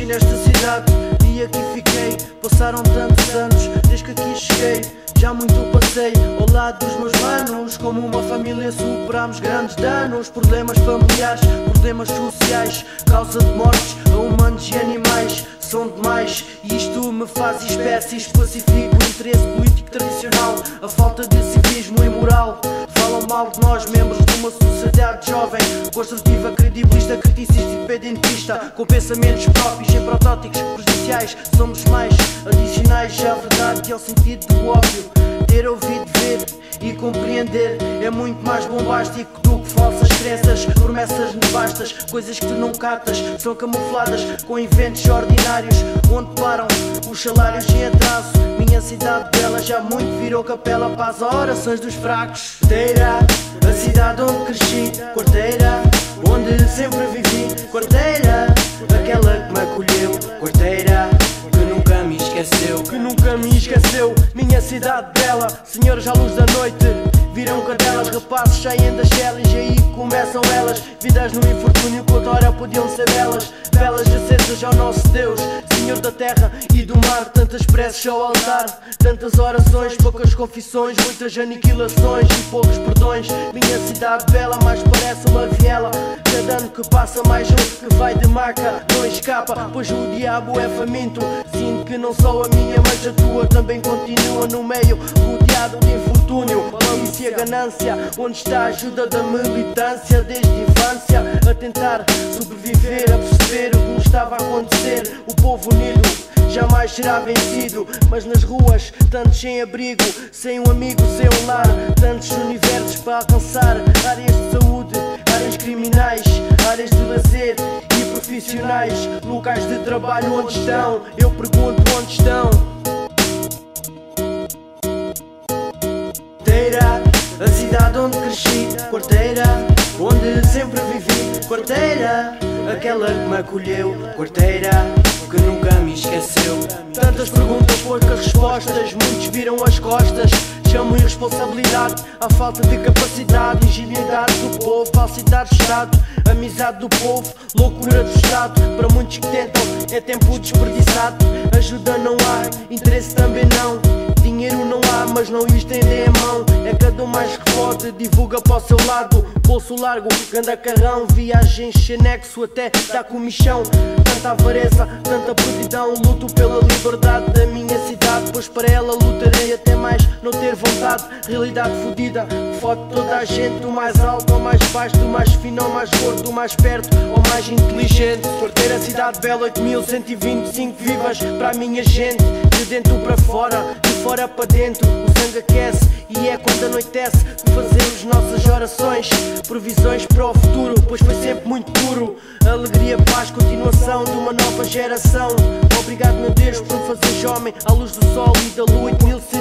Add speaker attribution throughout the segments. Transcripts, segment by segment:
Speaker 1: nasci nesta cidade e aqui fiquei. Passaram tantos anos desde que aqui cheguei. Já muito passei ao lado dos meus manos. Como uma família superamos grandes danos. Problemas familiares, problemas sociais, causa de mortes a humanos e animais. São demais e isto me faz espécies. Pacifico o interesse político tradicional, a falta de civismo e moral. Falam mal de nós, membros de uma sociedade jovem, construtiva, credibilista, criticista e independentista, com pensamentos próprios e protótipos prejudiciais. Somos mais adicionais à verdade e ao sentido do óbvio. Ter ouvido, ver e compreender é muito mais bombástico do que falsas crenças, promessas nefastas, coisas que tu não captas, são camufladas com eventos ordinários, onde param os salários em atraso. Minha cidade bela já muito virou capela para as orações dos fracos. Quarteira, a cidade onde cresci. Quarteira, onde sempre vivi. Quarteira, aquela que me acolheu. Quarteira, que nunca me esqueceu. Que nunca me esqueceu. Minha cidade bela, senhoras à luz da noite, viram cadelas, rapazes saem das celas e aí começam elas. Vidas no infortúnio que outrora podiam ser belas. Velas acesas ao nosso Deus, Senhor da terra e do mar. Tantas preces ao altar, tantas orações, poucas confissões, muitas aniquilações e poucos perdões. Minha cidade bela mais parece uma viela. Cada ano que passa mais um que vai de marca não escapa, pois o diabo é faminto. Sinto que não só a minha mas a tua também continua no meio, rodeado de infortúnio, malícia, ganância. Onde está a ajuda da militância desde a infância, a tentar sobreviver, a perceber o que nos estava a acontecer. O povo unido jamais será vencido, mas nas ruas tantos sem abrigo, sem um amigo, sem um lar, tantos universos para alcançar. Áreas de saúde, áreas criminais, áreas de lazer e profissionais, locais de trabalho onde estão? Eu pergunto onde estão. Quarteira, a cidade onde cresci. Quarteira, onde sempre vivi. Quarteira, aquela que me acolheu. Quarteira, que nunca me esqueceu. Tantas perguntas, poucas respostas, muitos viram as costas. Chamo irresponsabilidade à falta de capacidade, ingenuidade do povo, falsidade do Estado, amizade do povo, loucura do Estado. Para muitos que tentam é tempo desperdiçado. Ajuda não há, interesse também não. Dinheiro não há, mas não o estendem a mão. É cada um mais que pode, divulga para o seu lado. Bolso largo, ganda carrão, viagens sem nexo até dá comichão. Tanta avareza, tanta podridão, luto pela liberdade da minha cidade, pois para ela lutarei até mais não ter vontade. Realidade fodida, foto toda a gente, do mais alto ao mais baixo, do mais fino ao mais gordo, do mais perto ao mais inteligente. Quarteira, cidade bela, 8125 vivas para a minha gente, de dentro para fora, de fora para dentro. O sangue aquece e é quando anoitece que fazemos nossas orações, previsões para o futuro, pois foi sempre muito puro. Alegria, paz, continuação de uma nova geração. Obrigado, meu Deus, por me fazeres homem à luz do sol e da lua.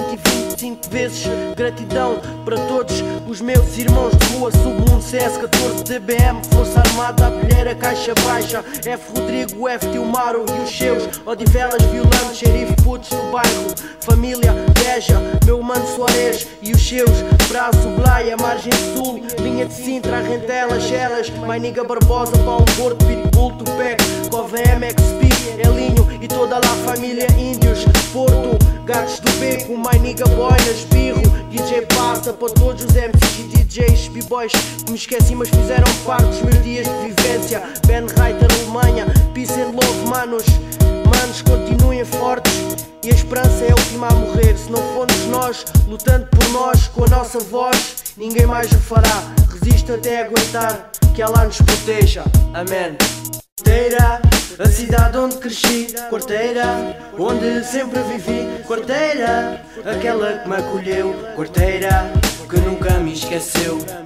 Speaker 1: 8125 vezes gratidão para todos os meus irmãos de rua. Submundo CS14 DBM, Força Armada, Abelheira, Caixa Baixa, F Rodrigo, F Tilmaro e os seus Odivelas, Violante, Xerife, putos do bairro, família, Beja, meu mano Soares e os seus, Braço, Blaia, Margem Sul, linha de Sintra, Rentelas, Chelas, Mainiga Barbosa, Paulo Porto, Pitbull, Tupec, Cova MXP, Elinho e toda lá a família Índios, Porto, Gatos do Beco, Mainiga Boinas, Birro, DJ Passa para todos os MCs e DJs, B-Boys que me esqueci mas fizeram parte dos meus dias de vivência. Ben Reiter, Alemanha, Peace and Love, manos, continuem fortes e a esperança é a última a morrer. Se não formos nós, lutando por nós, com a nossa voz, ninguém mais o fará. Resista até aguentar, que Allah nos proteja. Amém. Quarteira, a cidade onde cresci. Quarteira, onde sempre vivi. Quarteira, aquela que me acolheu. Quarteira, que nunca me esqueceu.